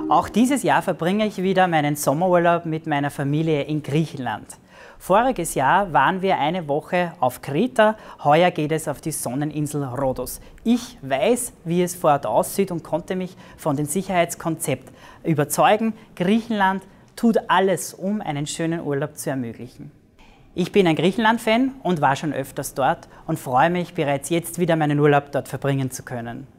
Auch dieses Jahr verbringe ich wieder meinen Sommerurlaub mit meiner Familie in Griechenland. Voriges Jahr waren wir eine Woche auf Kreta, heuer geht es auf die Sonneninsel Rhodos. Ich weiß, wie es vor Ort aussieht und konnte mich von dem Sicherheitskonzept überzeugen. Griechenland tut alles, um einen schönen Urlaub zu ermöglichen. Ich bin ein Griechenland-Fan und war schon öfters dort und freue mich bereits jetzt wieder meinen Urlaub dort verbringen zu können.